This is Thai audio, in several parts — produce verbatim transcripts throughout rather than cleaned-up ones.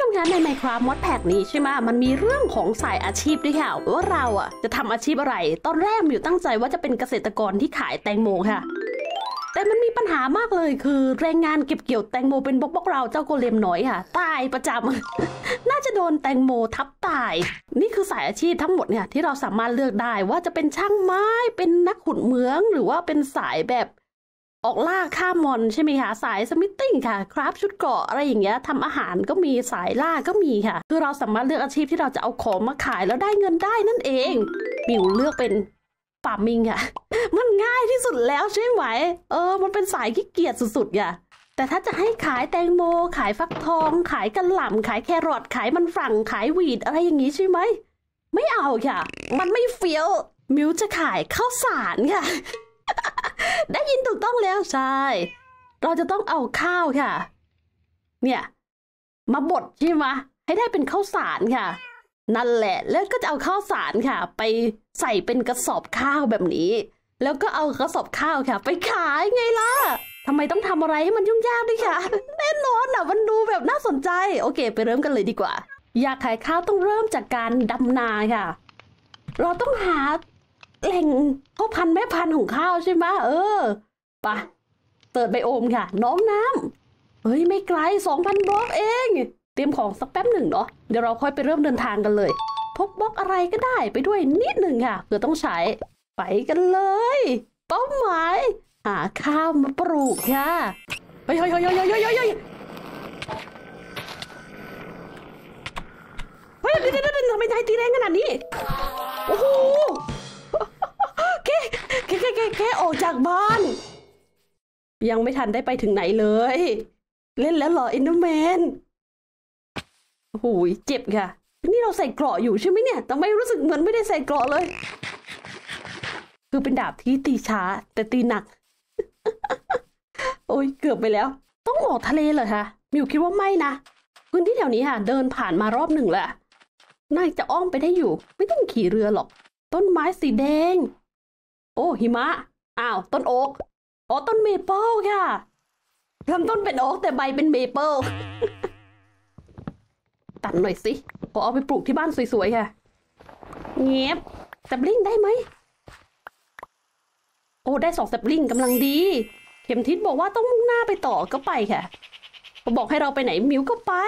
มคะใน Minecraft Mod Pack นี้ใช่ไหมมันมีเรื่องของสายอาชีพด้วยค่ะว่าเราอ่ะจะทำอาชีพอะไรตอนแรกมิวตั้งใจว่าจะเป็นเกษตรกรที่ขายแตงโมค่ะแต่มันมีปัญหามากเลยคือแรงงานเก็บเกี่ยวแตงโมเป็นบล็อกๆเราเจ้าโกเลมน้อยค่ะตายประจำ น่าจะโดนแตงโมทับตายนี่คือสายอาชีพทั้งหมดเนี่ยที่เราสามารถเลือกได้ว่าจะเป็นช่างไม้เป็นนักขุดเหมืองหรือว่าเป็นสายแบบออกล่าฆ่ามอนใช่ไหมคะสายสมิธติ้งค่ะคราฟชุดเกราะอะไรอย่างเงี้ยทำอาหารก็มีสายล่าก็มีค่ะคือเราสามารถเลือกอาชีพที่เราจะเอาของมาขายแล้วได้เงินได้นั่นเองมิวเลือกเป็นฟาร์มมิงค่ะมันง่ายที่สุดแล้วใช่ไหมเออมันเป็นสายขี้เกียจสุดๆค่ะแต่ถ้าจะให้ขายแตงโมขายฟักทองขายกระหล่ำขายแครอทขายมันฝรั่งขายวีดอะไรอย่างนี้ใช่ไหมไม่เอาค่ะมันไม่เฟี้ยวมิวจะขายข้าวสารค่ะ ได้ยินถูกต้องแล้วใช่เราจะต้องเอาข้าวค่ะเนี่ยมาบดใช่ไหมให้ได้เป็นข้าวสารค่ะนั่นแหละแล้วก็จะเอาข้าวสารค่ะไปใส่เป็นกระสอบข้าวแบบนี้แล้วก็เอากระสอบข้าวค่ะไปขายไงล่ะทำไมต้องทำอะไรให้มันยุ่งยากด้วยค่ะแน่นอนอ่ะมันดูแบบน่าสนใจโอเคไปเริ่มกันเลยดีกว่าอยากขายข้าวต้องเริ่มจากการดำนาค่ะเราต้องหาแหล่งพ่อพันธุ์แม่พันธุ์ของข้าวใช่ไหมเออปะเปิดไบโอมค่ะน้องน้ำเฮ้ยไม่ไกล สองพัน บล็อกเองเตรียมของสักแป๊บหนึ่งเนาะเดี๋ยวเราค่อยไปเริ่มเดินทางกันเลยพกบล็อกอะไรก็ได้ไปด้วยนิดหนึ่งค่ะเผื่อต้องใช้ไปกันเลยเป้าหมายหาข้าวมาปลูกค่ะเฮ้ยเฮ้ยเฮ้ยเฮ้ยเฮ้ยเฮ้ยเฮ้ยเฮ้ยเฮ้ยเดี๋ยวเดี๋ยวทำไมใจตีแรงขนาดนี้โอ้โหแค่แค่แค่แค่แค่ออกจากบ้านยังไม่ทันได้ไปถึงไหนเลยเล่นแล้วเหรออินเดอร์แมนโอ้โหเจ็บค่ะนี่เราใส่เกราะอยู่ใช่ไหมเนี่ยแต่ไม่รู้สึกเหมือนไม่ได้ใส่เกราะเลยคือเป็นดาบที่ตีช้าแต่ตีหนัก โอ้ยเกือบไปแล้วต้องออกทะเลเหรอคะมิวคิดว่าไม่นะพื้นที่แถวนี้ค่ะเดินผ่านมารอบหนึ่งแล้วน่าจะอ้อมไปได้อยู่ไม่ต้องขี่เรือหรอกต้นไม้สีแดงโอ้หิมะอ้าวต้นโอ๊กอ๋อต้นเมเปิลค่ะลำต้นเป็นโอ๊กแต่ใบเป็นเมเปิล ตัดหน่อยสิพอเอาไปปลูกที่บ้านสวยๆค่ะเงียบแซปลิงได้ไหมโอ้ได้สองแซปลิงกำลังดีเข็มทิศบอกว่าต้องมุ่งหน้าไปต่อก็ไปค่ะเขาบอกให้เราไปไหนมิวก็ไป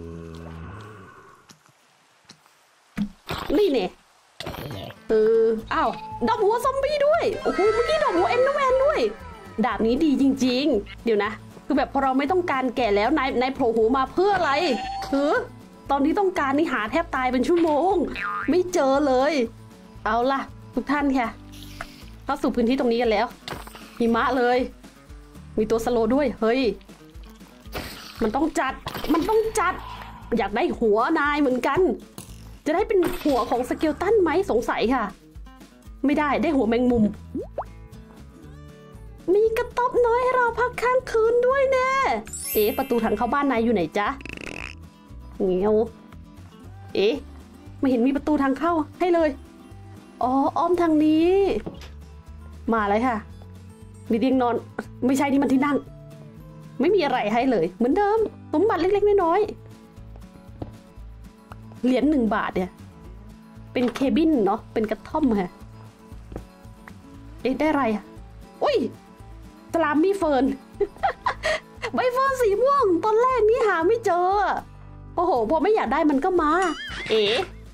นี่เนี่ยเอออ้าวดอกหัวซอมบี้ด้วยโอ้โหเมื่อกี้ดอกหัวเอ็นแวนด้วยดาบนี้ดีจริงๆเดี๋ยวนะคือแบบพอเราไม่ต้องการแก่แล้วนายนายโผล่หัวมาเพื่ออะไรคือตอนนี้ต้องการนี่หาแทบตายเป็นชั่วโมงไม่เจอเลยเอาล่ะทุกท่านค่ะเข้าสู่พื้นที่ตรงนี้กันแล้วหิมะเลยมีตัวสโลด้วยเฮ้ยมันต้องจัดมันต้องจัดอยากได้หัวนายเหมือนกันจะได้เป็นหัวของสเกลตันไหมสงสัยค่ะไม่ได้ได้หัวแมงมุมมีกระต๊อบน้อยให้เราพักค้างคืนด้วยแน่เอ๊ะประตูทางเข้าบ้านนายอยู่ไหนจ๊ะเงี้ยวเอ๊ะไม่เห็นมีประตูทางเข้าให้เลยอ๋ออ้อมทางนี้มาเลยค่ะมีเตียงนอนไม่ใช่ที่มันที่นั่งไม่มีอะไรให้เลยเหมือนเดิมสมบัติเล็กๆน้อยๆเหรียญหนึ่งบาทเนี่ยเป็นเคบินเนาะเป็นกระท่อมค่ะเอ๊ะได้อะไรอ่ะอุ้ยสลามมี่เฟิร์น ใบเฟิร์นสีม่วงตอนแรกนี่หาไม่เจอโอ้โหพอไม่อยากได้มันก็มาเอ๋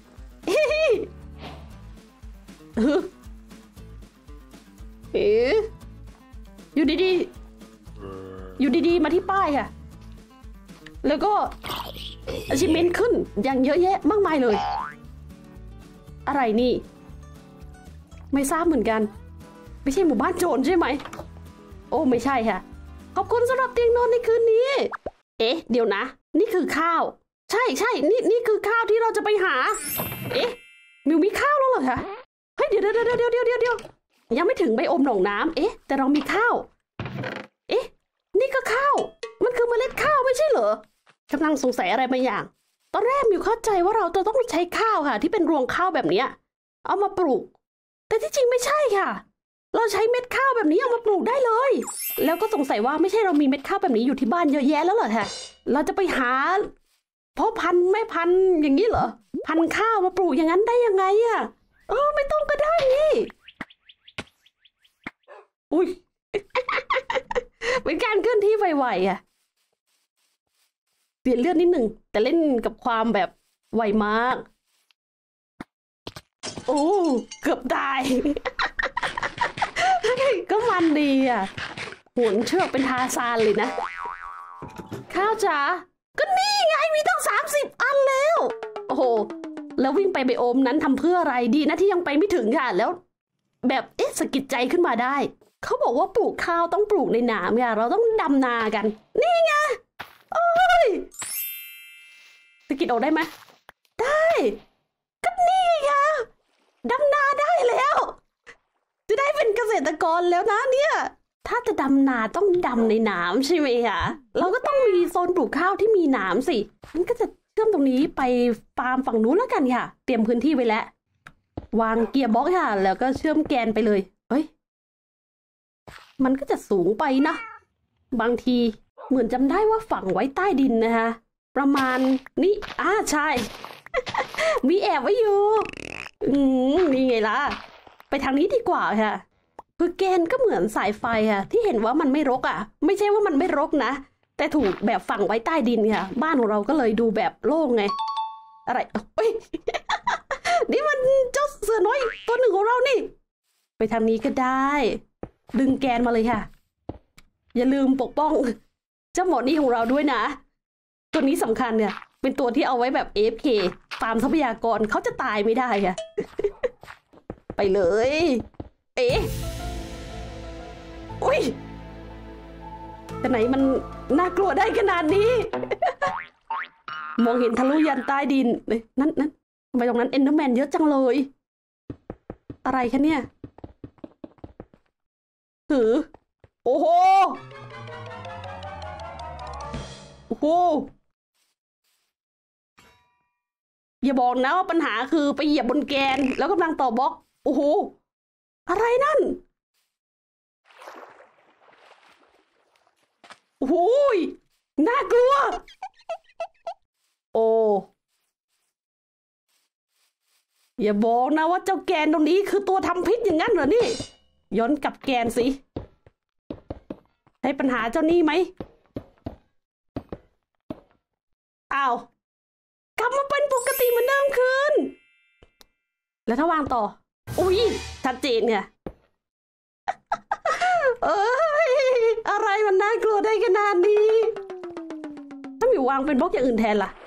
เอ๋อยู่ดีๆอยู่ดีๆมาที่ป้ายค่ะแล้วก็achievementขึ้นอย่างเยอะแยะมากมายเลยอะไรนี่ไม่ทราบเหมือนกันไม่ใช่หมู่บ้านโจรใช่ไหมโอ้ไม่ใช่ค่ะขอบคุณสำหรับเตียงนอนในคืนนี้เอ๊ะเดี๋ยวนะนี่คือข้าวใช่ใช่นี่นี่คือข้าวที่เราจะไปหาเอ๊ะมิวมีข้าวแล้วเหรอคะเฮ้ยเดี๋ยวเดี๋ยวเดี๋ยวเดี๋ยวเดี๋ยวเดี๋ยวยังไม่ถึงใบอมหนองน้ำเอ๊ะแต่เรามีข้าวเอ๊ะนี่ก็ข้าวมันคือเมล็ดข้าวไม่ใช่เหรอกำลังสงสัยอะไรบางอย่างตอนแรกมิวเข้าใจว่าเราจะต้องใช้ข้าวค่ะที่เป็นรวงข้าวแบบนี้เอามาปลูกแต่ที่จริงไม่ใช่ค่ะเราใช้เม็ดข้าวแบบนี้เอามาปลูกได้เลยแล้วก็สงสัยว่าไม่ใช่เรามีเม็ดข้าวแบบนี้อยู่ที่บ้านเยอะแยะแล้วเหรอคะเราจะไปหาเพราะพันไม่พันอย่างนี้เหรอพันข้าวมาปลูกอย่างนั้นได้ยังไงอะเออไม่ต้องก็ได้นี่อุ้ย เป็นการเคลื่อนที่ไวๆอะเปลี่ยนเลือดนิดหนึ่งแต่เล่นกับความแบบไวมากโอ้เกือบตาย ก็มันดีอะโหนเชือกเป็นทาซานเลยนะข้าวจ๋าก็นี่ไงมีตั้งสามสิบอันแล้วโอ้โหแล้ววิ่งไปไบโอมนั้นทำเพื่ออะไรดีนะที่ยังไปไม่ถึงค่ะแล้วแบบเอ๊ะสะกิดใจขึ้นมาได้เขาบอกว่าปลูกข้าวต้องปลูกในหนามค่ะเราต้องดำนากันนี่ไงโอ้ยสะกิดออกได้ไหมได้ก็นี่ไงดำนาได้แล้วจะได้เป็นเกษตรกรแล้วนะเนี่ยถ้าจะดำนาต้องดำในหนามใช่ไหมคะเราก็ต้องมีโซนปลูกข้าวที่มีหนามสิมันก็จะเชื่อมตรงนี้ไปฟาร์มฝั่งนู้นแล้วกันค่ะเตรียมพื้นที่ไว้แล้ววางเกียร์บล็อกค่ะแล้วก็เชื่อมแกนไปเลยเฮ้ยมันก็จะสูงไปนะบางทีเหมือนจำได้ว่าฝังไว้ใต้ดินนะคะประมาณนี้อ่าใช่ มีแอบไว้อยู่อืมนี่ไงล่ะไปทางนี้ดีกว่าค่ะคือแกนก็เหมือนสายไฟค่ะที่เห็นว่ามันไม่รกอ่ะไม่ใช่ว่ามันไม่รกนะแต่ถูกแบบฝังไว้ใต้ดินค่ะบ้านของเราก็เลยดูแบบโล่งไงอะไรเฮ้ย นี่มันเจ้าเสือน้อยตัวหนึ่งของเรานี่ไปทางนี้ก็ได้ดึงแกนมาเลยค่ะอย่าลืมปกป้องเจ้าหมอนี่ของเราด้วยนะตัวนี้สำคัญเนี่ยเป็นตัวที่เอาไว้แบบ เอ เอฟ เค ตามทรัพยากรเขาจะตายไม่ได้ค่ะ ไปเลยเอ๊ะอุ้ยแต่ไหนมันน่ากลัวได้ขนาดนี้ มองเห็นทะลุยันใต้ดินเลยนั่นนั่นทำไมตรงนั้นเอนเดอร์แมนเยอะจังเลยอะไรคะเนี่ยถือโอ้โหโอ้โหอย่าบอกนะว่าปัญหาคือไปเหยียบบนแกนแล้วกำลังต่อบล็อกโอ้โหอะไรนั่นโอ้โหน่ากลัวโอ้อย่าบอกนะว่าเจ้าแกนตรงนี้คือตัวทำพิษอย่างนั้นเหรอนี่ย้อนกลับแกนสิให้ปัญหาเจ้านี่ไหมอ้าวกลับมาเป็นปกติเหมือนเดิมคืนแล้วถ้าวางต่ออุ้ยชัดเจนเนี่ย เอ้ยอะไรมันน่ากลัวได้ขนาดนี้ถ้ามีวางเป็นบล็อกอย่างอื่นแทนล่ะ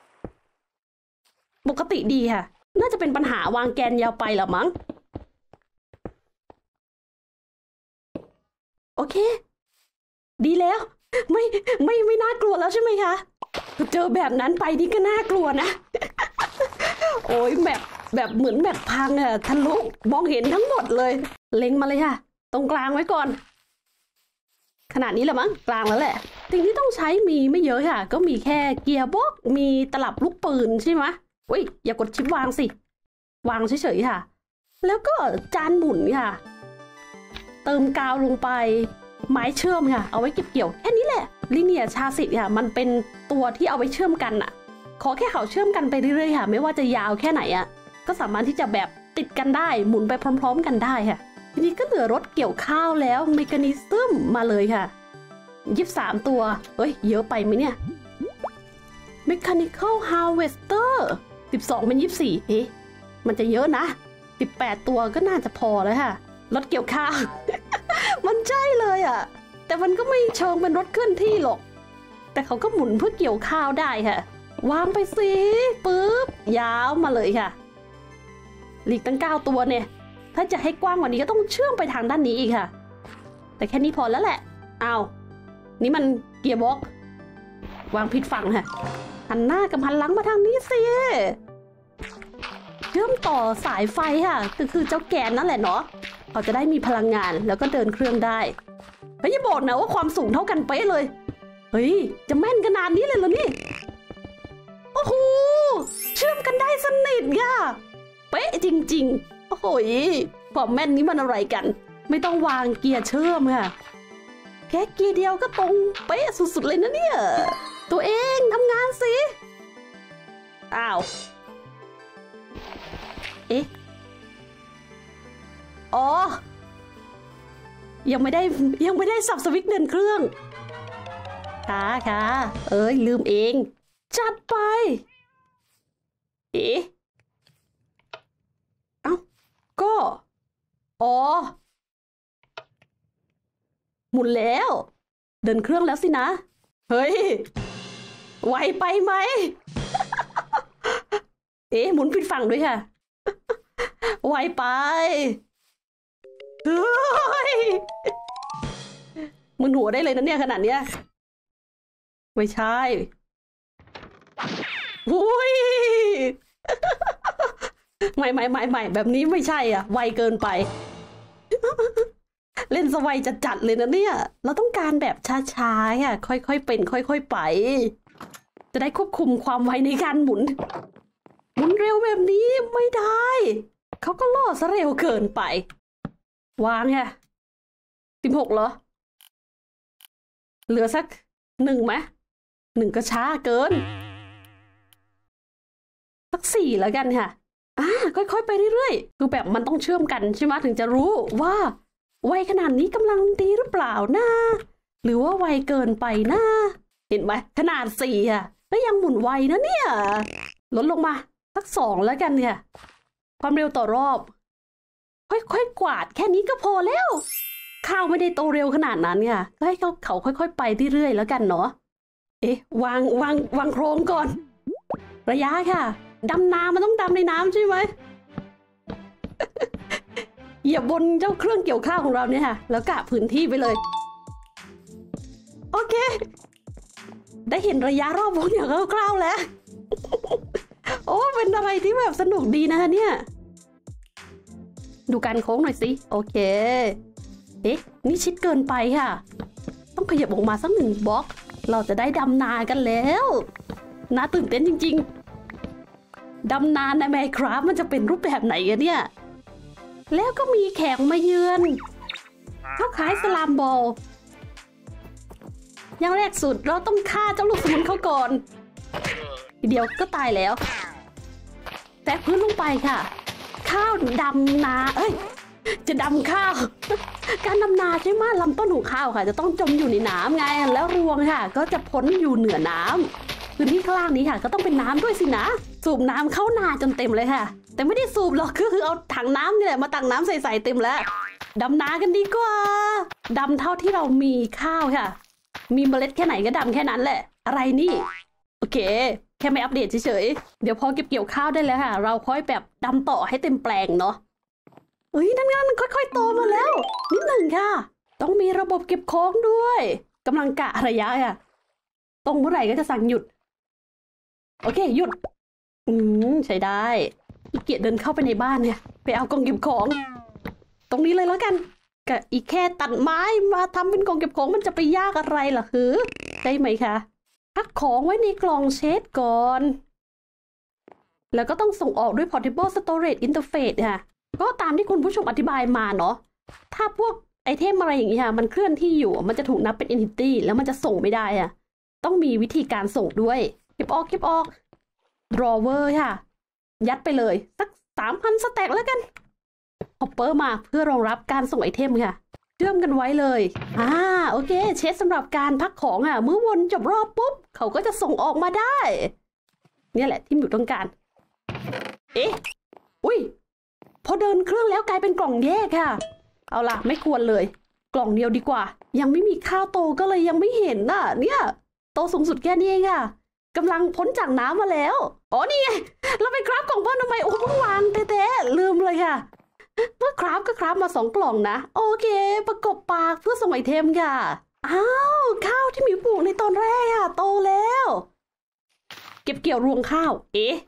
ปกติดีค่ะน่าจะเป็นปัญหาวางแกนยาวไปหรอมั้งโอเคดีแล้วไม่ไม่ไม่น่ากลัวแล้วใช่ไหมคะเจอแบบนั้นไปนี่ก็น่ากลัวนะ โอ้ยแบบแบบเหมือนแบบพังอะทะลุมองเห็นทั้งหมดเลยเล็งมาเลยค่ะตรงกลางไว้ก่อนขนาดนี้แหละมั้งกลางแล้วแหละสิ่งที่ต้องใช้มีไม่เยอะค่ะก็มีแค่เกียร์บล็อกมีตลับลูกปืนใช่ไหมอุ้ยอย่ากดชิปวางสิวางเฉยๆค่ะแล้วก็จานหมุนค่ะเติมกาวลงไปไม้เชื่อมค่ะเอาไว้เก็บเกี่ยวแค่นี้แหละลิเนียชาสิตค่ะมันเป็นตัวที่เอาไว้เชื่อมกันอะขอแค่เขาเชื่อมกันไปเรื่อยๆค่ะไม่ว่าจะยาวแค่ไหนอะก็สามารถที่จะแบบติดกันได้หมุนไปพร้อมๆกันได้ค่ะทีนี้ก็เหลือรถเกี่ยวข้าวแล้วเมคานิซึมมาเลยค่ะยี่สิบสามตัวเอ้ยเยอะไปไหมเนี่ย Mechanical Harvester สิบสองเป็นยี่สิบสี่เอ๊ะมันจะเยอะนะสิบแปดตัวก็น่าจะพอแล้วค่ะรถเกี่ยวข้าว มันใช่เลยอ่ะแต่มันก็ไม่เชิงเป็นรถเคลื่อนที่หรอกแต่เขาก็หมุนเพื่อเกี่ยวข้าวได้ค่ะวางไปสิปึ๊บยาวมาเลยค่ะหลีกตั้งเก้าตัวเนี่ยถ้าจะให้กว้างกว่านี้ก็ต้องเชื่อมไปทางด้านนี้อีกค่ะแต่แค่นี้พอแล้วแหละอ้าวนี่มันเกียร์บล็อกวางผิดฝั่งค่ะหันหน้ากับหันหลังมาทางนี้สิเชื่อมต่อสายไฟค่ะก็คือเจ้าแกนนั่นแหละเนาะเขาจะได้มีพลังงานแล้วก็เดินเครื่องได้เฮ้ยอย่าบอกนะว่าความสูงเท่ากันเป๊ะเลยเฮ้ยจะแม่นขนาดนี้เลยเหรอนี่โอ้โหเชื่อมกันได้สนิทค่ะเป๊ะจริงๆโอ้โหความแม่นนี้มันอะไรกันไม่ต้องวางเกียร์เชื่อมค่ะแค่เกียร์เดียวก็ตรงเป๊ะสุดๆเลยนะเนี่ยตัวเองทำงานสิอ้าวเอ๊ะอ๋อยังไม่ได้ยังไม่ได้สับสวิตช์เดินเครื่องค่ะค่ะเอ้ยลืมเองจัดไปเอ๊ะเอ้าก็อ๋อหมุนแล้วเดินเครื่องแล้วสินะเฮ้ยไวไปไหม เอ๊ะหมุนผิดฝั่งด้วยค่ะไวไปเฮ้ยมึนหัวได้เลยนะเนี่ยขนาดเนี้ยไม่ใช่อุ้ยไม่ไม่ไม่ไม่แบบนี้ไม่ใช่อ่ะไวเกินไปเล่นสไวจะจัดเลยนะเนี่ยเราต้องการแบบช้าๆอ่ะค่อยๆเป็นค่อยๆไปจะได้ควบคุมความไวในการหมุนหมุนเร็วแบบนี้ไม่ได้เขาก็ล่อซะเร็วเกินไปวางไงสิบหกเหรอเหลือสักหนึ่งไหมหนึ่งก็ช้าเกินสักสี่แล้วกันค่ะอ่าค่อยๆไปเรื่อยๆคือแบบมันต้องเชื่อมกันใช่ไหมถึงจะรู้ว่าไวขนาดนี้กำลังดีหรือเปล่านะหรือว่าไวเกินไปนะเห็นไหมขนาดสี่อ่ะแล้วยังหมุนไวนะเนี่ยลดลงมาสักสองแล้วกันเนี่ยความเร็วต่อรอบค่อยๆกวาดแค่นี้ก็พอแล้วข้าวไม่ได้โตเร็วขนาดนั้นเนี่ยก็ให้เขาเขาค่อยๆไปเรื่อยๆแล้วกันเนาะเอ๊ะวางวางวางโครงก่อนระยะค่ะดำน้ำมันต้องดำในน้ำใช่ไหม เหยียบบนเจ้าเครื่องเกี่ยวข้าวของเราเนี่ยค่ะแล้วกะพื้นที่ไปเลยโอเคได้เห็นระยะรอบวงอย่างคร่าวๆแล้ว โอ้เป็นอะไรที่แบบสนุกดีนะคะเนี่ยดูการโค้งหน่อยสิโอเคเอ๊ะนี่ชิดเกินไปค่ะต้องขยับออกมาสักหนึ่งบล็อกเราจะได้ดำนากันแล้วน่าตื่นเต้นจริงๆดำนาใน Minecraft มันจะเป็นรูปแบบไหนกันเนี่ยแล้วก็มีแขกมาเยือนเขาขายสลามบอลอย่างแรกสุดเราต้องฆ่าเจ้าลูกสมุนเขาก่อนทีเดียวก็ตายแล้วแตะพื้นลงไปค่ะข้าวดำนาเอ้ยจะดำข้าวการดำนาใช่ไหมลำต้นของข้าวค่ะจะต้องจมอยู่ในน้ำไงแล้วรวงค่ะก็จะพ้นอยู่เหนือน้ำพื้นที่ข้างล่างนี้ค่ะก็ต้องเป็นน้ำด้วยสินะสูบน้ำเข้านาจนเต็มเลยค่ะแต่ไม่ได้สูบหรอกคือเอาถังน้ำนี่แหละมาตักน้ำใส่ๆเต็มแล้วดำนากันดีกว่าดำเท่าที่เรามีข้าวค่ะมีเมล็ดแค่ไหนก็ดำแค่นั้นแหละอะไรนี่โอเคแค่ไม่อัปเดตเฉยๆเดี๋ยวพอเก็บเกี่ยวข้าวได้แล้วค่ะเราค่อยแบบดำต่อให้เต็มแปลงเนาะเฮ้ยนั่นงั้นค่อยๆโตมาแล้วนิดหนึ่งค่ะต้องมีระบบเก็บของด้วยกำลังกะระยะค่ะตรงเมื่อไหร่ก็จะสั่งหยุดโอเคหยุดอืมใช้ได้อีเกียจเดินเข้าไปในบ้านเนี่ยไปเอากล่องเก็บของตรงนี้เลยแล้วกันกะอีกแค่ตัดไม้มาทำเป็นกล่องเก็บของมันจะไปยากอะไรล่ะคือใช่ไหมคะพักของไว้ในกล่องเชดก่อนแล้วก็ต้องส่งออกด้วย Portable Storage Interface ค่ะก็ตามที่คุณผู้ชมอธิบายมาเนาะถ้าพวกไอเทมอะไรอย่างเงี้ยมันเคลื่อนที่อยู่มันจะถูกนับเป็น Entity แล้วมันจะส่งไม่ได้อะต้องมีวิธีการส่งด้วยเก็บออกเก็บออก Drawer ค่ะยัดไปเลยสัก สามพัน สแต็กแล้วกันฮอปเปอร์มาเพื่อรองรับการส่งไอเทมค่ะเชื่อมกันไว้เลยอ่าโอเคเชสสำหรับการพักของอ่ะเมื่อวนจบรอบปุ๊บเขาก็จะส่งออกมาได้เนี่ยแหละที่หมิวต้องการเอ๊ะอุ้ยพอเดินเครื่องแล้วกลายเป็นกล่องแยกค่ะเอาล่ะไม่ควรเลยกล่องเดียวดีกว่ายังไม่มีข้าวโตก็เลยยังไม่เห็นน่ะเนี่ยโตสูงสุดแค่นี้เองค่ะกำลังพ้นจากน้ำมาแล้วอ๋อนี่ไงเราไปคราฟกล่องเพิ่มทำไมโอ้เพิ่งวางเต้ๆลืมเลยค่ะเมื่อคราฟก็คราฟมาสองกล่องนะโอเคประกบปากเพื่อส่งไอเทมค่ะอ้าวข้าวที่หมิวปลูกในตอนแรกอะโตแล้วเก็บเกี่ยวรวงข้าวเอ๊ะ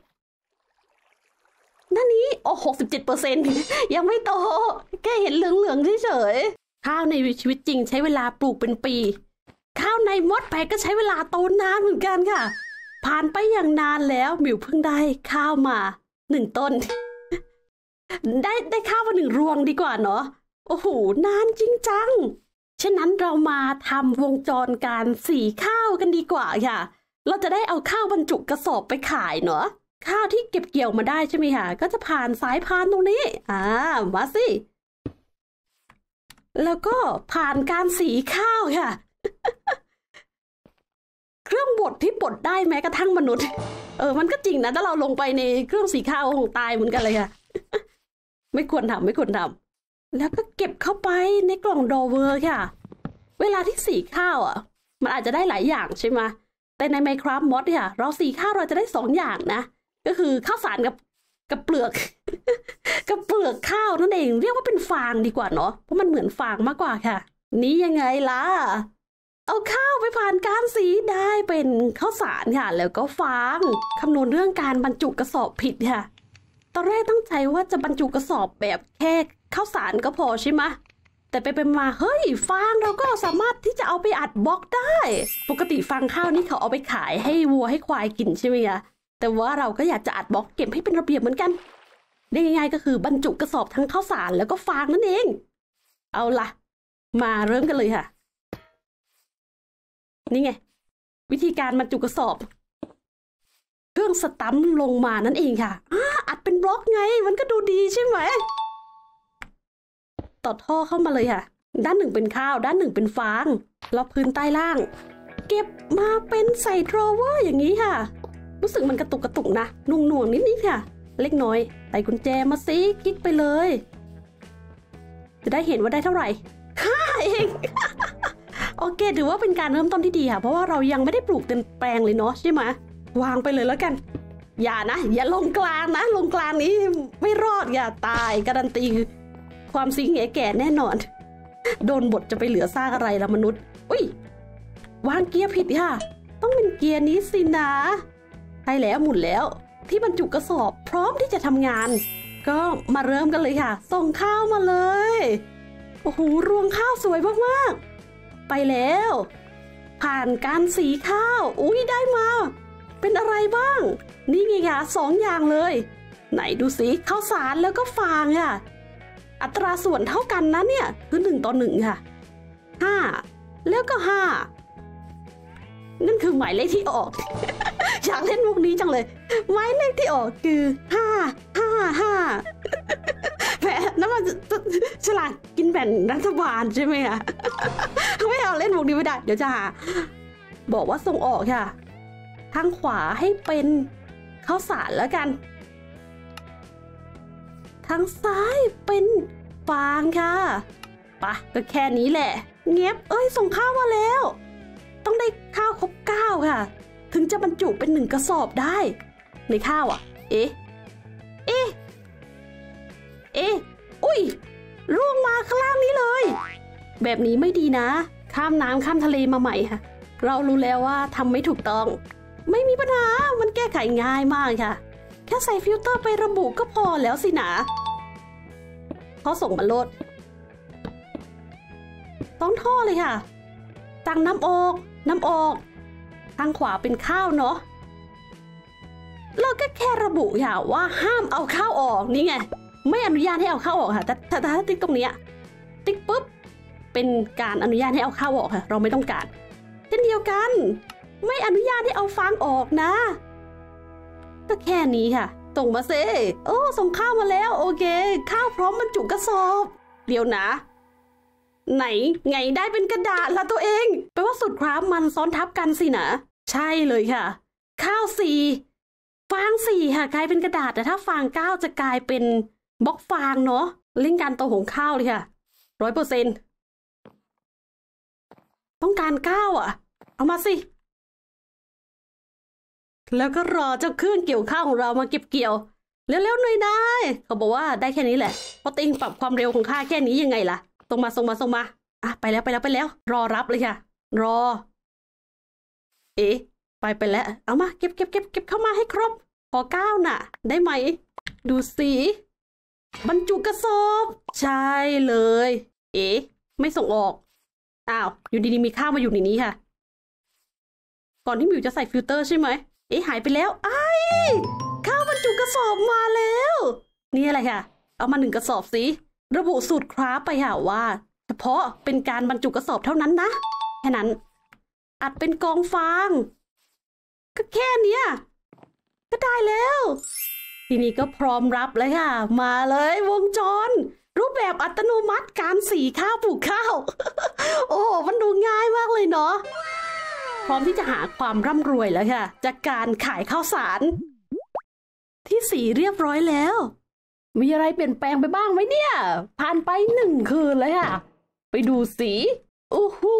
นั่นนี้โอ้หกสิบเจ็ดเปอร์เซ็นต์ยังไม่โตแค่เห็นเหลืองๆเฉยๆข้าวในชีวิตจริงใช้เวลาปลูกเป็นปีข้าวในมดแพคก็ใช้เวลาโตนานเหมือนกันค่ะผ่านไปอย่างนานแล้วหมิวเพิ่งได้ข้าวมาหนึ่งต้นได้ได้ข้าวมาหนึ่งรวงดีกว่าเนาะโอ้โหนานจริงจังฉะนั้นเรามาทำวงจรการสีข้าวกันดีกว่าค่ะเราจะได้เอาข้าวบรรจุกระสอบไปขายเนาะข้าวที่เก็บเกี่ยวมาได้ใช่ไหมคะก็จะผ่านสายพานตรงนี้อ่ามาสิแล้วก็ผ่านการสีข้าวค่ะ เครื่องบดที่บดได้แม้กระทั่งมนุษย์เออมันก็จริงนะถ้าเราลงไปในเครื่องสีข้าวคงตายเหมือนกันเลยค่ะ ไม่ควรทำไม่ควรทำแล้วก็เก็บเข้าไปในกล่องดอเวอร์ค่ะเวลาที่สีข้าวอ่ะมันอาจจะได้หลายอย่างใช่ไหมแต่ใน Minecraft Mod ค่ะเราสีข้าวเราจะได้สองอย่างนะก็คือข้าวสารกับกับเปลือก กับเปลือกข้าวนั่นเองเรียกว่าเป็นฟางดีกว่าเนาะเพราะมันเหมือนฟางมากกว่าค่ะนี่ยังไงล่ะเอาข้าวไปผ่านการสีได้เป็นข้าวสารค่ะแล้วก็ฟางคำนวณเรื่องการบรรจุกระสอบผิดค่ะตอนแรกตั้งใจว่าจะบรรจุกระสอบแบบแค่ข้าวสารก็พอใช่ไหมแต่ไปเป็นมาเฮ้ยฟางเราก็สามารถที่จะเอาไปอัดบล็อกได้ปกติฟางข้าวนี่เขาเอาไปขายให้วัวให้ควายกินใช่ไหมคะแต่ว่าเราก็อยากจะอัดบล็อกเก็บให้เป็นระเบียบเหมือนกันได้ง่ายๆก็คือบรรจุกระสอบทั้งข้าวสารแล้วก็ฟางนั่นเองเอาล่ะมาเริ่มกันเลยค่ะนี่ไงวิธีการบรรจุกระสอบเครื่องสตัมป์ลงมานั่นเองค่ะอ่าอัดเป็นบล็อกไงมันก็ดูดีใช่ไหมต่อท่อเข้ามาเลยค่ะด้านหนึ่งเป็นข้าวด้านหนึ่งเป็นฟางรอบพื้นใต้ล่างเก็บมาเป็นใส่ดรอเวอร์อย่างนี้ค่ะรู้สึกมันกระตุกกระตุกนะนุ่งหน่วงนิดๆค่ะเล็กน้อยใส่กุญแจมาซิคลิกไปเลยจะได้เห็นว่าได้เท่าไหร่ห้าเอง โอเคถือว่าเป็นการเริ่มต้นที่ดีค่ะเพราะว่าเรายังไม่ได้ปลูกเต็มแปลงเลยเนาะใช่ไหมวางไปเลยแล้วกันอย่านะอย่าลงกลางนะลงกลางนี้ไม่รอดอย่าตายการันตีความซิงแง่แก่แน่นอนโดนบทจะไปเหลือซากอะไรละมนุษย์อุ้ยวางเกียร์ผิดค่ะต้องเป็นเกียร์นี้สินะใช่แล้วหมุนแล้วที่บรรจุกระสอบพร้อมที่จะทำงานก็มาเริ่มกันเลยค่ะส่งข้าวมาเลยโอ้โหรวงข้าวสวยมากๆไปแล้วผ่านการสีข้าวอุ้ยได้มาเป็นอะไรบ้างนี่ไงคะสองอย่างเลยไหนดูสิข้าวสารแล้วก็ฟางค่ะอัตราส่วนเท่ากันนะเนี่ยคือหนึ่งต่อหนึ่งค่ะห้าแล้วก็ห้านั่นคือหมายเลขที่ออก อยากเล่นมุกนี้จังเลยหมายเลขที่ออกคือห้าห้าห้าแหมนั่นมันฉลากกินแบ่งรัฐบาลใช่ไหมคะ ไม่เอาเล่นมุกนี้ไม่ได้เดี๋ยวจะหาบอกว่าส่งออกค่ะทางขวาให้เป็นข้าวสารแล้วกันทางซ้ายเป็นฟางค่ะปะก็แค่นี้แหละเงียบเอ้ยส่งข้าวมาแล้วต้องได้ข้าวครบเก้าค่ะถึงจะบรรจุเป็นหนึ่งกระสอบได้ในข้าวอ่ะเอ๊ะเอ๊ะเอ๊ะอุ้ยร่วงมาข้างล่างนี้เลยแบบนี้ไม่ดีนะข้ามน้ำข้ามทะเลมาใหม่ค่ะเรารู้แล้วว่าทำไม่ถูกต้องไม่มีปัญหามันแก้ไขง่ายมากค่ะแค่ใส่ฟิลเตอร์ไประบุก็พอแล้วสินะพอส่งมาโหลดต้องท่อเลยค่ะตั้งน้ำออกน้ำออกทางขวาเป็นข้าวเนาะเราก็แค่ระบุค่ะว่าห้ามเอาข้าวออกนี่ไงไม่อนุญาตให้เอาข้าวออกค่ะแต่ถ้าถ้าติ๊กตรงนี้ติ๊กปุ๊บเป็นการอนุญาตให้เอาข้าวออกค่ะเราไม่ต้องการเช่นเดียวกันไม่อนุญาตให้เอาฟางออกนะก็แค่นี้ค่ะส่งมาเซ่โอ้ส่งข้าวมาแล้วโอเคข้าวพร้อมบรรจุกระสอบเดี๋ยวนะไหนไงได้เป็นกระดาษละตัวเองแปลว่าสูตรคราฟมันซ้อนทับกันสินะใช่เลยค่ะข้าวสี่ฟางสี่ค่ะกลายเป็นกระดาษแต่ถ้าฟางเก้าจะกลายเป็นบล็อกฟางเนาะเล่นการโตของข้าวเลยค่ะร้อยเปอร์เซ็นต์ต้องการเก้าอ่ะเอามาสิแล้วก็รอเจ้าเครื่องเกี่ยวข้าวของเรามาเก็บเกี่ยวเร็วๆหน่อยได้เขาบอกว่าได้แค่นี้แหละเพราะติงปรับความเร็วของข้าแค่นี้ยังไงล่ะส่งมาส่งมาส่งมาอ่ะไปแล้วไปแล้วไปแล้วรอรับเลยค่ะรอเอ๊ะไปไปแล้วเอามาเก็บเก็บเก็บเก็บเข้ามาให้ครบขอเก้าน่ะได้ไหมดูสิบรรจุกระสอบใช่เลยเอ๊ะไม่ส่งออกอ้าวอยู่ดีๆมีข้าวมาอยู่ในนี้ค่ะก่อนที่มิวจะใส่ฟิลเตอร์ใช่ไหมเอ๊ะหายไปแล้วไอ้ข้าวบรรจุกระสอบมาแล้วนี่อะไรค่ะเอามาหนึ่งกระสอบสิระบุสูตรคราฟไปค่ะว่าเฉพาะเป็นการบรรจุกระสอบเท่านั้นนะแค่นั้นอัดเป็นกองฟางก็แค่เนี้ยก็ได้แล้วทีนี้ก็พร้อมรับเลยค่ะมาเลยวงจรรูปแบบอัตโนมัติการสีข้าวปลูกข้าว โอ้มันดูง่ายมากเลยเนาะพร้อมที่จะหาความร่ำรวยแล้วค่ะจากการขายข้าวสารที่สีเรียบร้อยแล้วมีอะไรเปลี่ยนแปลงไปบ้างไหมเนี่ยผ่านไปหนึ่งคืนเลยค่ะไปดูสีโอ้โห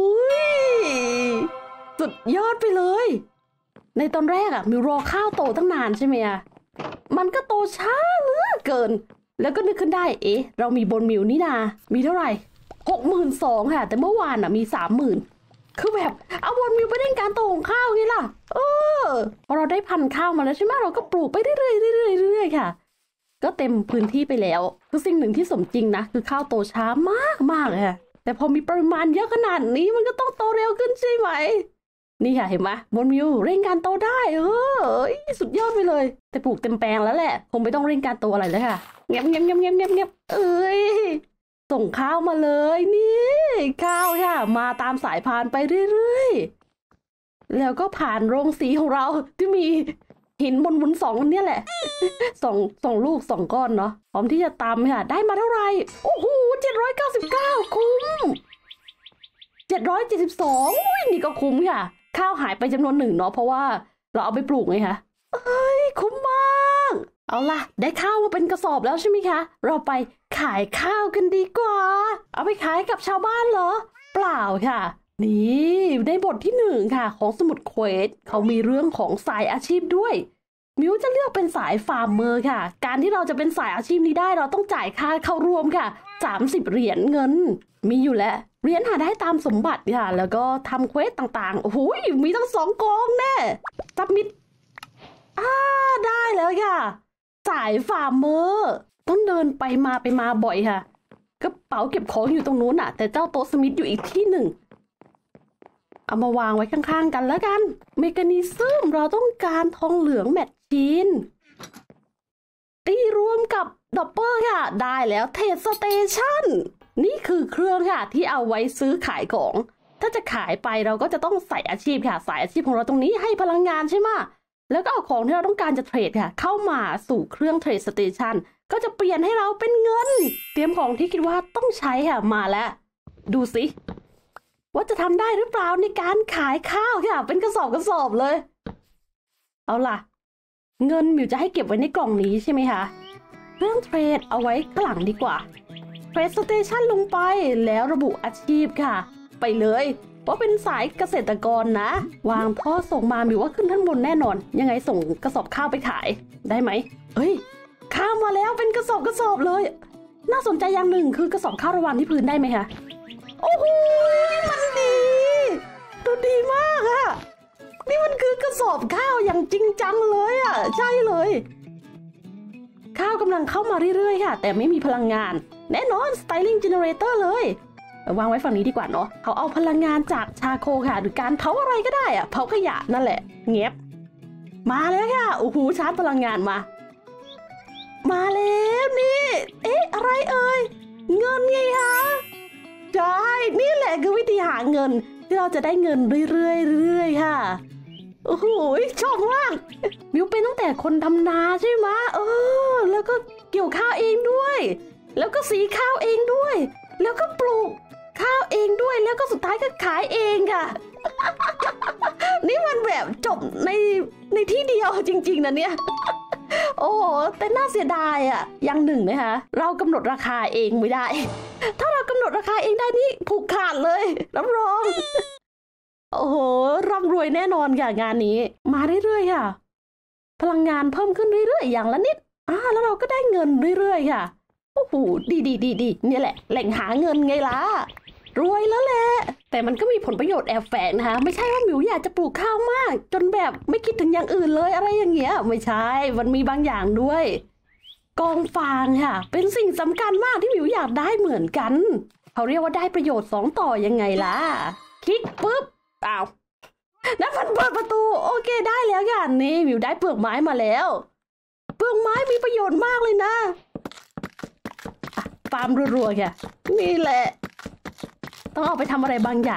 สุดยอดไปเลยในตอนแรกอะมิวรอข้าวโตตั้งนานใช่ไหมอะมันก็โตช้าเหลือเกินแล้วก็นึกขึ้นได้เอ๊ะเรามีบนมิวนี่นามีเท่าไหร่หกหมื่นสองค่ะแต่เมื่อวานอะมีสามหมื่นคือแบบเอาบนมิวไปเล่นการโตของข้าวไงล่ะเออพอเราได้พันธุ์ข้าวมาแล้วใช่ไหมเราก็ปลูกไปเรื่อยๆเรื่อยๆเรื่อยๆค่ะก็เต็มพื้นที่ไปแล้วคือสิ่งหนึ่งที่สมจริงนะคือข้าวโตช้ามากมากเลยค่ะแต่พอมีปริมาณเยอะขนาดนี้มันก็ต้องโตเร็วขึ้นใช่ไหมนี่ค่ะเห็นไหมบนมิวเร่งการโตได้เออสุดยอดไปเลยแต่ปลูกเต็มแปลงแล้วแหละคงไม่ต้องเร่งการโตอะไรแล้วค่ะเงียบเงียบเงียบเงียบเงียบเงียบเอ้ยส่งข้าวมาเลยนี่ข้าวค่ะมาตามสายพานไปเรื่อยๆแล้วก็ผ่านโรงสีของเราที่มีหินบนหมุนสองเนี่ยแหละสองสองลูกสองก้อนเนาะพร้อมที่จะตำค่ะได้มาเท่าไหร่โอ้โหเจ็ดร้อยเก้าสิบเก้าคุ้มเจ็ดร้อยเจ็ดสิบสองนี่ก็คุ้มค่ะข้าวหายไปจำนวนหนึ่งเนาะเพราะว่าเราเอาไปปลูกไงคะเอ้ยคุ้มมากเอาล่ะได้ข้าวมาเป็นกระสอบแล้วใช่ไหมคะเราไปขายข้าวกันดีกว่าเอาไปขายกับชาวบ้านเหรอเปล่าค่ะนี่ในบทที่หนึ่งค่ะของสมุดเควสเขามีเรื่องของสายอาชีพด้วยมิวจะเลือกเป็นสายฟาร์มเมอร์ค่ะการที่เราจะเป็นสายอาชีพนี้ได้เราต้องจ่ายค่าเข้าร่วมค่ะสามสิบเหรียญเงินมีอยู่แล้วเหรียญหาได้ตามสมบัติค่ะแล้วก็ทำเควสต่างๆโอ้โหมีทั้งสองกองแน่ซับมิดอ่าได้แล้วค่ะสายฟาร์มเมอร์ต้องเดินไปมาไปมาบ่อยค่ะกระเป๋าเก็บของอยู่ตรงนู้นอ่ะแต่เจ้าโต๊ะสมิธอยู่อีกที่หนึ่งเอามาวางไว้ข้างๆกันแล้วกันเมกานิซึมเราต้องการทองเหลืองแมชชีนตีรวมกับดับเบิลค่ะได้แล้วเทรดสเตชันนี่คือเครื่องค่ะที่เอาไว้ซื้อขายของถ้าจะขายไปเราก็จะต้องใส่อาชีพค่ะสายอาชีพของเราตรงนี้ให้พลังงานใช่ไหมแล้วก็เอาของที่เราต้องการจะเทรดค่ะเข้ามาสู่เครื่องเทรดสเตชันก็จะเปลี่ยนให้เราเป็นเงินเตรียมของที่คิดว่าต้องใช้ค่ะมาแล้วดูสิว่าจะทำได้หรือเปล่าในการขายข้าวค่ะเป็นกระสอบกระสอบเลยเอาล่ะเงินมิวจะให้เก็บไว้ในกล่องนี้ใช่ไหมคะเครื่องเทรดเอาไว้ข้างหลังดีกว่าเทรดสเตชันลงไปแล้วระบุอาชีพค่ะไปเลยว่าเป็นสายเกษตรกรนะวางท่อส่งมามิวว่าขึ้นท่านบนแน่นอนยังไงส่งกระสอบข้าวไปขายได้ไหมเฮ้ยข้าวมาแล้วเป็นกระสอบกระสอบเลยน่าสนใจอย่างหนึ่งคือกระสอบข้าวระวางที่พื้นได้ไหมคะโอ้โหมันดีดูดีมากอะนี่มันคือกระสอบข้าวอย่างจริงจังเลยอะใช่เลยข้าวกำลังเข้ามาเรื่อยๆค่ะแต่ไม่มีพลังงานแน่นอน Styling Generator เลยวางไว้ฝั่งนี้ดีกว่าเนาะเขาเอาพลังงานจากชาโคค่ะหรือการเผาอะไรก็ได้อะเผาขยะนั่นแหละเงียบมาแล้วค่ะโอ้โหชาร์จพลังงานมามาแล้วนี่เอ๊ะอะไรเอ่ยเงินไงคะใช่นี่แหละคือวิธีหาเงินที่เราจะได้เงินเรื่อยๆเรื่อยๆค่ะโอ้โหชอบมากมิวเป็นตั้งแต่คนทำนาใช่ไหมเออแล้วก็เกี่ยวข้าวเองด้วยแล้วก็สีข้าวเองด้วยแล้วก็ปลูกข้าวเองด้วยแล้วก็สุดท้ายก็ขายเองค่ะ นี่มันแบบจบในในที่เดียวจริงๆนะเนี่ย โอ้โหแต่น่าเสียดายอ่ะอย่างหนึ่งนะคะเรากำหนดราคาเองไม่ได้ ถ้าเรากำหนดราคาเองได้นี่ผูกขาดเลยรับรอง โอ้โหร่ำรวยแน่นอนค่ะงานนี้มาเรื่อยๆค่ะพลังงานเพิ่มขึ้นเรื่อยๆอย่างละนิดอ่าแล้วเราก็ได้เงินเรื่อยๆค่ะโอ้โหดีดีดีดีเนี่ยแหละแหล่งหาเงินไงล่ะรวยแล้วแหละแต่มันก็มีผลประโยชน์แอบแฝงนะคะไม่ใช่ว่าหมิวอยากจะปลูกข้าวมากจนแบบไม่คิดถึงอย่างอื่นเลยอะไรอย่างเงี้ยไม่ใช่มันมีบางอย่างด้วยกองฟางค่ะเป็นสิ่งสำคัญมากที่หมิวอยากได้เหมือนกันเขาเรียกว่าได้ประโยชน์สองต่อยังไงล่ะคลิกปุ๊บอ้าวนั่นมันเปิดประตูโอเคได้แล้วค่ะนี่หมิวได้เปลือกไม้มาแล้วเปลือกไม้มีประโยชน์มากเลยนะฟาร์มรัวๆค่ะนี่แหละต้องเอาไปทำอะไรบางอย่าง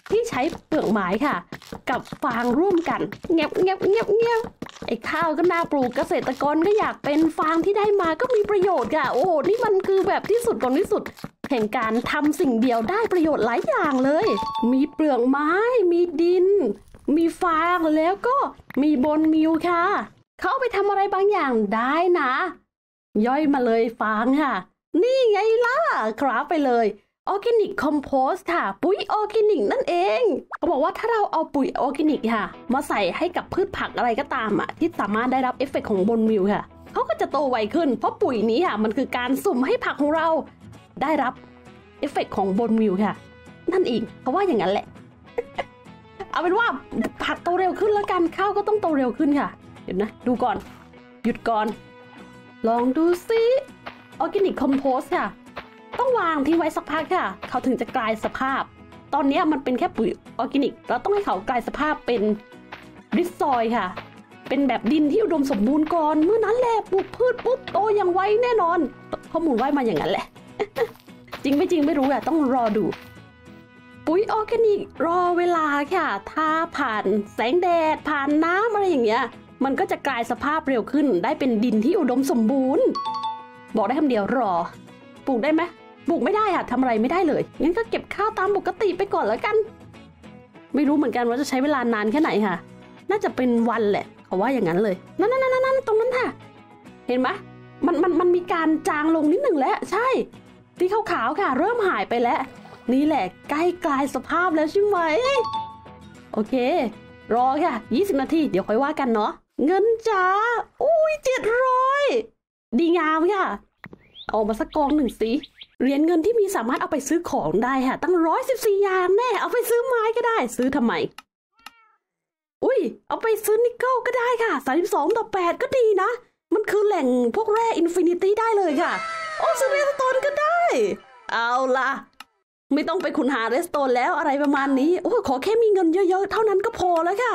ที่ใช้เปลือกไม้ค่ะกับฟางร่วมกันเงียบเงียบเงียบเงียบไอ้ข้าวก็น่าปลูกเกษตรกรก็อยากเป็นฟางที่ได้มาก็มีประโยชน์ค่ะโอ้โหนี่มันคือแบบที่สุดของที่สุดแห่งการทำสิ่งเดียวได้ประโยชน์หลายอย่างเลยมีเปลือกไม้มีดินมีฟางแล้วก็มีบนมิวค่ะเขาไปทำอะไรบางอย่างได้นะย่อยมาเลยฟางค่ะนี่ไงล่ะครับไปเลยออร์แกนิกคอมโพสต์ค่ะปุ๋ยออร์แกนิกนั่นเองเขาบอกว่าถ้าเราเอาปุ๋ยออร์แกนิกค่ะมาใส่ให้กับพืชผักอะไรก็ตามอ่ะที่สามารถได้รับเอฟเฟกต์ของบนมิวค่ะเขาก็จะโตไวขึ้นเพราะปุ๋ยนี้ค่ะมันคือการสุ่มให้ผักของเราได้รับเอฟเฟกต์ของบนมิวค่ะนั่นเองเขาว่าอย่างนั้นแหละ เอาเป็นว่าผักโตเร็วขึ้นแล้วกันข้าวก็ต้องโตเร็วขึ้นค่ะเดี๋ยวนะดูก่อนหยุดก่อนลองดูซิออร์แกนิกคอมโพสต์ค่ะต้องวางทิ้งไว้สักพักค่ะเขาถึงจะกลายสภาพตอนนี้มันเป็นแค่ปุ๋ยออร์แกนิกเราต้องให้เขากลายสภาพเป็นริซอยค่ะเป็นแบบดินที่อุดมสมบูรณ์ก่อนเมื่อนั้นแหละปลูกพืชปุ๊บโตอย่างไวแน่นอนข้อมูลไว้มาอย่างนั้นแหละ จริงไม่จริงไม่รู้อะต้องรอดูปุ๋ยออร์แกนิกรอเวลาค่ะถ้าผ่านแสงแดดผ่านน้ำอะไรอย่างเงี้ยมันก็จะกลายสภาพเร็วขึ้นได้เป็นดินที่อุดมสมบูรณ์บอกได้คำเดียวรอปลูกได้ไหมปลูกไม่ได้อะทำอะไรไม่ได้เลยงั้นก็เก็บข้าวตามปกติไปก่อนแล้วกันไม่รู้เหมือนกันว่าจะใช้เวลานานแค่ไหนค่ะน่าจะเป็นวันแหละเขาว่าอย่างนั้นเลยนั่นนั่นนั่นตรงนั้นค่ะเห็นไหมมันมันมันมีการจางลงนิดหนึ่งแล้วใช่ที่ขาวๆค่ะเริ่มหายไปแล้วนี่แหละใกล้กลายสภาพแล้วใช่ไหมโอเครอค่ะยี่สิบนาทีเดี๋ยวค่อยว่ากันเนาะเงินจ้าอุ้ยเจ็ดร้อยดีงามค่ะเอามาสักกองหนึ่งสิเหรียญเงินที่มีสามารถเอาไปซื้อของได้ค่ะตั้งร้อยสิบสี่อย่างแน่เอาไปซื้อไม้ก็ได้ซื้อทำไมอุ้ยเอาไปซื้อนิกเกิลก็ได้ค่ะสามสิบสองต่อแปดก็ดีนะมันคือแหล่งพวกแร่อินฟินิตี้ได้เลยค่ะโอ้ซื้อเรสโตนก็ได้เอาล่ะไม่ต้องไปขุนหาเรสโตนแล้วอะไรประมาณนี้โอ้ขอแค่มีเงินเยอะๆเท่านั้นก็พอแล้วค่ะ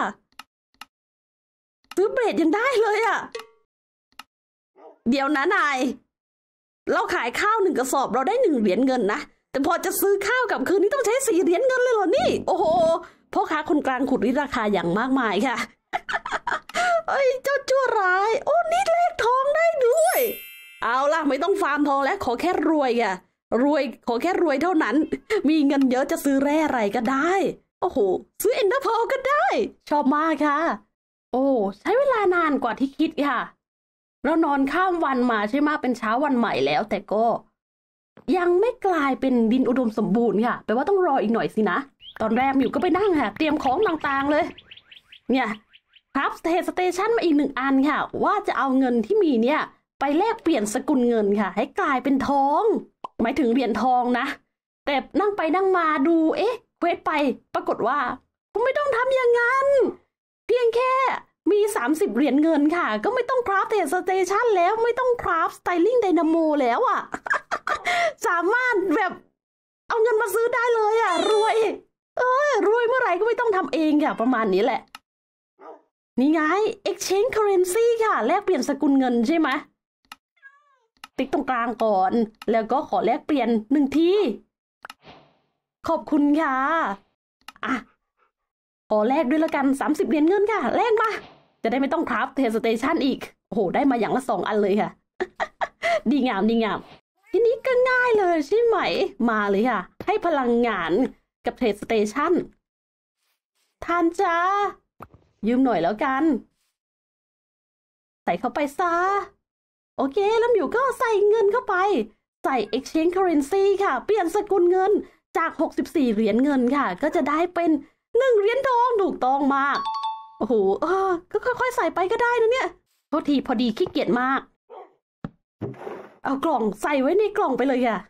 ซื้อเบรดยังได้เลยอะเดี๋ยวนะนายเราขายข้าวหนึ่งกระสอบเราได้หนึ่งเหรียญเงินนะแต่พอจะซื้อข้าวกับคืนนี้ต้องใช้สี่เหรียญเงินเลยเหรอนี่โอ้โหพ่อค้าคนกลางขุดริราคาอย่างมากมายค่ะ เอ้ยเจ้าชั่วร้ายโอ้นี่เลขทองได้ด้วยเอาล่ะไม่ต้องฟาร์มทองแล้วขอแค่รวยอ่ะรวยขอแค่รวยเท่านั้นมีเงินเยอะจะซื้อแร่อะไรก็ได้โอ้โหซื้อเอ็นเดอร์เพลก็ได้ชอบมากค่ะโอ้ใช้เวลานานกว่าที่คิดค่ะเรานอนข้ามวันมาใช่ไหมเป็นเช้าวันใหม่แล้วแต่ก็ยังไม่กลายเป็นดินอุดมสมบูรณ์ค่ะแปลว่าต้องรออีกหน่อยสินะตอนแรกมิวก็ไปนั่งค่ะเตรียมของต่างๆเลยเนี่ยครับสเตสเตชันมาอีกหนึ่งอันค่ะว่าจะเอาเงินที่มีเนี่ยไปแลกเปลี่ยนสกุลเงินค่ะให้กลายเป็นทองหมายถึงเหรียญทองนะแต่นั่งไปนั่งมาดูเอ๊ะเควสไปปรากฏว่าผมไม่ต้องทำอย่างนั้นเพียงแค่มีสามสิบเหรียญเงินค่ะก็ไม่ต้องคราฟเทสเตชันแล้วไม่ต้องคราฟสไตลิ่งไดนาโมแล้วอ่ะ สามารถแบบเอาเงินมาซื้อได้เลยอ่ะรวยเออรวยเมื่อไหร่ก็ไม่ต้องทำเองค่ะประมาณนี้แหละนี่ไง exchange currency ค่ะแลกเปลี่ยนสกุลเงินใช่ไหมติ๊กตรงกลางก่อนแล้วก็ขอแลกเปลี่ยนหนึ่งทีขอบคุณค่ะอ่ะขอแลกด้วยละกันสามสิบเหรียญเงินค่ะแลกมาจะได้ไม่ต้องคราฟเทสเตชันอีกโอ้โหได้มาอย่างละสองอันเลยค่ะ ดีงามดีงามทีนี้ก็ง่ายเลยใช่ไหมมาเลยค่ะให้พลังงานกับเทสเตชันทานจ้ายืมหน่อยแล้วกันใส่เข้าไปซะโอเคแล้วมิวก็ใส่เงินเข้าไปใส่ exchange currency ค่ะเปลี่ยนสกุลเงินจากหกสิบสี่เหรียญเงินค่ะก็จะได้เป็นหนึ่งเหรียญทองถูกต้องมากโอ้โหเออก็ค่อยๆใส่ไปก็ได้นะเนี่ยโทษทีพอดีขี้เกียจมากเอากล่องใส่ไว้ในกล่องไปเลยค่ะ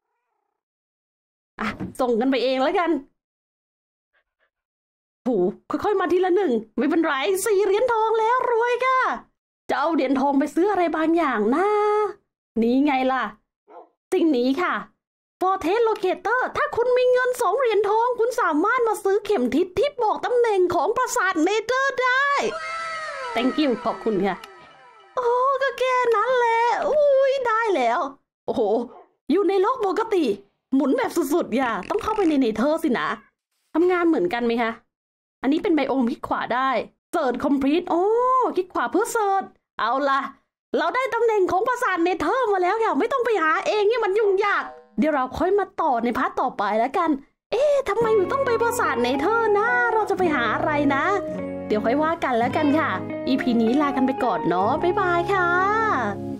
อ่ะส่งกันไปเองแล้วกันโหค่อยๆมาทีละหนึ่งไม่เป็นไรสี่เหรียญทองแล้วรวยค่ะจะเอาเหรียญทองไปซื้ออะไรบางอย่างนะนี่ไงล่ะสิ่งนี้ค่ะ Fortune Locator ถ้าคุณมีเงินสองเหรียญทองคุณสามารถมาซื้อเข็มทิศที่บอกตำแหน่งของปราสาทเนเธอร์ได้ thank you ขอบคุณค่ะโอ้ก็แค่นั้นแหละอุ้ยได้แล้วโอ้โหอยู่ในโลกปกติหมุนแบบสุดๆอย่าต้องเข้าไปในเนเธอร์สินะทำงานเหมือนกันไหมคะอันนี้เป็นไบโอมคลิกขวาได้เสิร์ชคอมพลีทโอ้คลิกขวาเพื่อเสิร์ชเอาล่ะเราได้ตำแหน่งของปราสาทเนเธอร์มาแล้วค่ะไม่ต้องไปหาเองนี่มันยุ่งยากเดี๋ยวเราค่อยมาต่อในพาร์ทต่อไปแล้วกันเอ๊ะทำไมมันต้องไปปราสาทเนเธอร์นะเราจะไปหาอะไรนะเดี๋ยวค่อยว่ากันแล้วกันค่ะ อี พี นี้ลากันไปก่อนเนาะบ๊ายบายค่ะ